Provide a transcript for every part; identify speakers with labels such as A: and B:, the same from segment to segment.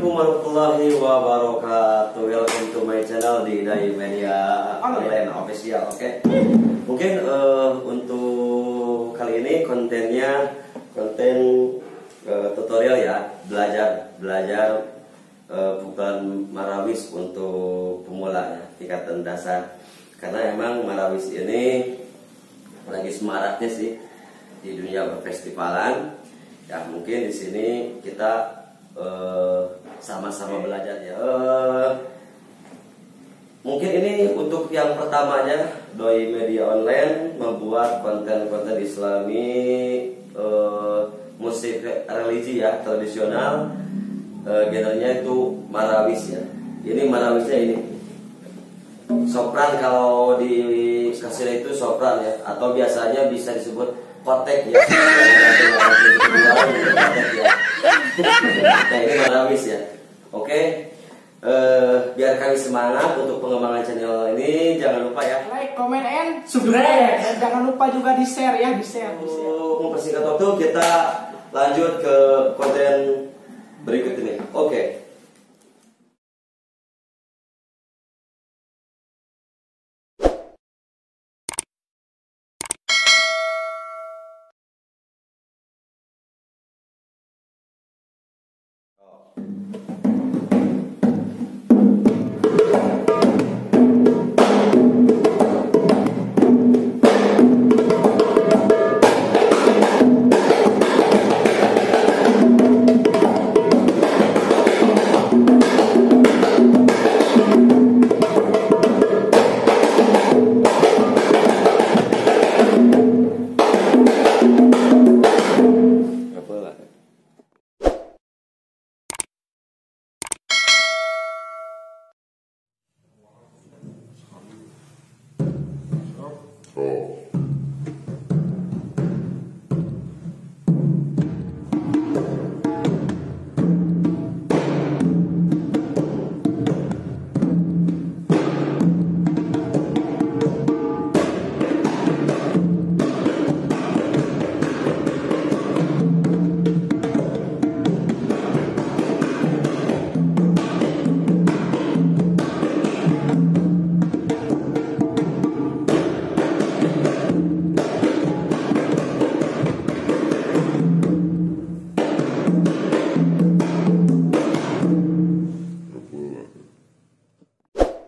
A: Assalamualaikum warahmatullahi wabarakatuh. Welcome to my channel di Dai Media Online Official. Oke. Mungkin untuk kali ini kontennya konten tutorial ya, belajar pukulan marawis untuk pemula ya, tingkatan dasar. Karena emang marawis ini lagi semaraknya sih di dunia perfestivalan. Ya mungkin di sini kita sama-sama belajar ya. Mungkin ini untuk yang pertamanya Doi Media Online membuat konten-konten Islami, musik religi ya, tradisional, genrenya itu marawis ya. Ini marawisnya ini sopran, kalau di kasir itu sopran ya, atau biasanya bisa disebut kotek ya. Nah ini marawis ya. Oke. Biar kami semangat untuk pengembangan channel ini, jangan lupa ya
B: like, comment, and subscribe. Dan jangan lupa juga di share ya, di share.
A: Mempersingkat waktu, kita lanjut ke konten berikut ini. Oke.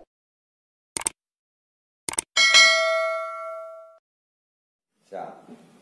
A: Siap.